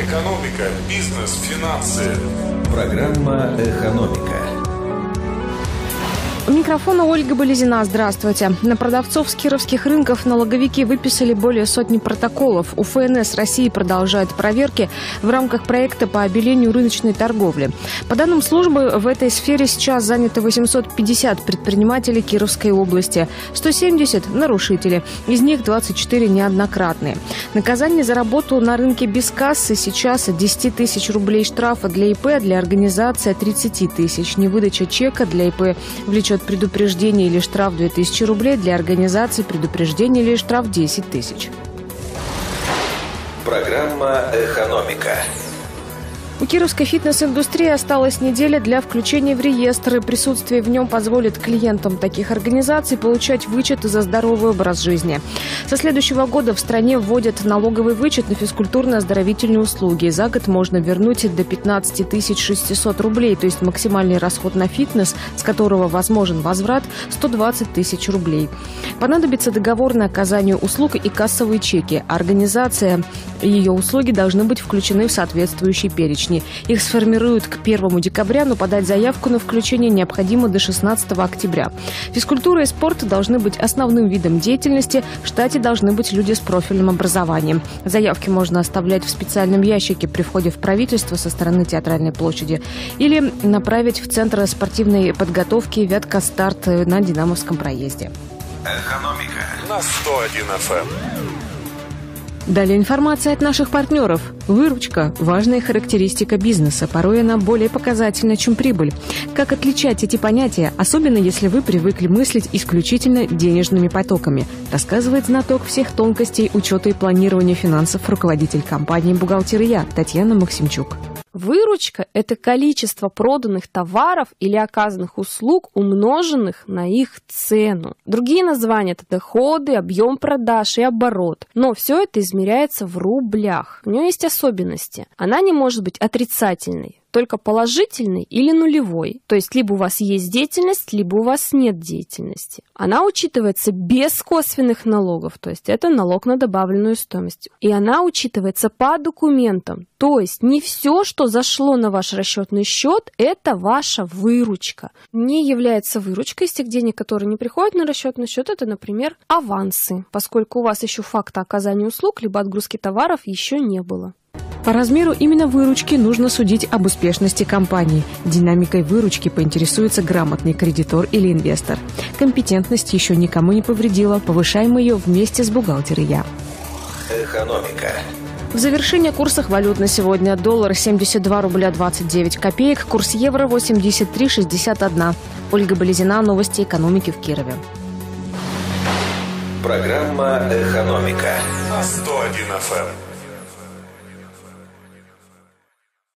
Экономика, бизнес, финансы. Программа «Экономика». У микрофона Ольга Болезина. Здравствуйте. На продавцов с кировских рынков налоговики выписали более сотни протоколов. У ФНС России продолжают проверки в рамках проекта по обелению рыночной торговли. По данным службы, в этой сфере сейчас занято 850 предпринимателей Кировской области, 170 – нарушители. Из них 24 неоднократные. Наказание за работу на рынке без кассы сейчас от 10 тысяч рублей штрафа для ИП, для организации от 30 тысяч. Невыдача чека для ИП влечет предупреждение или штраф 2000 рублей, для организации предупреждение или штраф 10 тысяч. Программа «Экономика». У кировской фитнес-индустрии осталась неделя для включения в реестр, и присутствие в нем позволит клиентам таких организаций получать вычеты за здоровый образ жизни. Со следующего года в стране вводят налоговый вычет на физкультурно-оздоровительные услуги. За год можно вернуть до 15 600 рублей, то есть максимальный расход на фитнес, с которого возможен возврат, 120 тысяч рублей. Понадобится договор на оказание услуг и кассовые чеки. Организация и ее услуги должны быть включены в соответствующий перечень. Их сформируют к 1 декабря, но подать заявку на включение необходимо до 16 октября. Физкультура и спорт должны быть основным видом деятельности. В штате должны быть люди с профильным образованием. Заявки можно оставлять в специальном ящике при входе в правительство со стороны Театральной площади или направить в Центр спортивной подготовки «Вятка Старт» на Динамовском проезде. Экономика На 101 FM. Далее информация от наших партнеров. Выручка – важная характеристика бизнеса. Порой она более показательна, чем прибыль. Как отличать эти понятия, особенно если вы привыкли мыслить исключительно денежными потоками, рассказывает знаток всех тонкостей учета и планирования финансов руководитель компании «Бухгалтерия» Татьяна Максимчук. Выручка – это количество проданных товаров или оказанных услуг, умноженных на их цену. Другие названия – это доходы, объем продаж и оборот. Но все это измеряется в рублях. У нее есть особенности. Она не может быть отрицательной, только положительный или нулевой. То есть либо у вас есть деятельность, либо у вас нет деятельности. Она учитывается без косвенных налогов, то есть это налог на добавленную стоимость. И она учитывается по документам. То есть не все, что зашло на ваш расчетный счет, это ваша выручка. Не является выручкой из тех денег, которые не приходят на расчетный счет, это, например, авансы, поскольку у вас еще факта оказания услуг либо отгрузки товаров еще не было. По размеру именно выручки нужно судить об успешности компании. Динамикой выручки поинтересуется грамотный кредитор или инвестор. Компетентность еще никому не повредила, повышаем ее вместе с бухгалтерией. «Экономика». В завершение курсах валют на сегодня: доллар 72 рубля 29 копеек, курс евро 83,61. Ольга Болезина, новости экономики в Кирове. Программа «Экономика» На 101 FM.